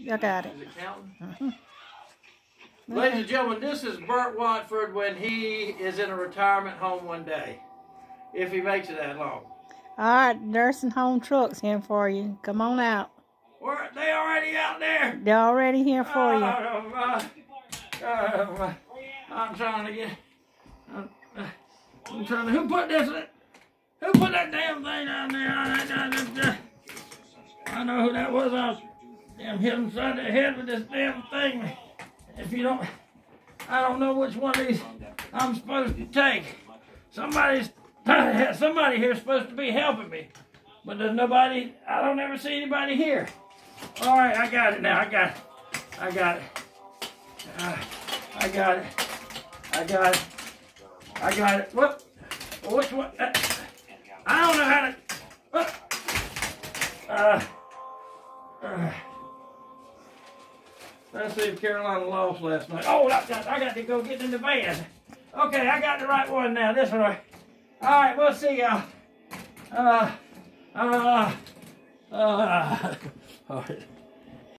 I got it. Is it counting? Ladies and gentlemen, this is Bert Watford when he is in a retirement home one day, if he makes it that long. All right, nursing home truck's here for you. Come on out. They already out there? They're already here for you. I'm trying to get... I'm trying to... Who put this... Who put that damn thing down there? I know who that was. I was damn hit him side of the head with this damn thing. If you don't... I don't know which one of these I'm supposed to take. Somebody here is supposed to be helping me. But there's nobody... I don't ever see anybody here. All right, I got it now. I got it. I got it. I got it. I got it. I got it. What? Which one? I don't know how to... Let's see if Carolina lost last night. Oh, I got to go get in the van. Okay, I got the right one now. This one. All right, we'll see y'all. All right.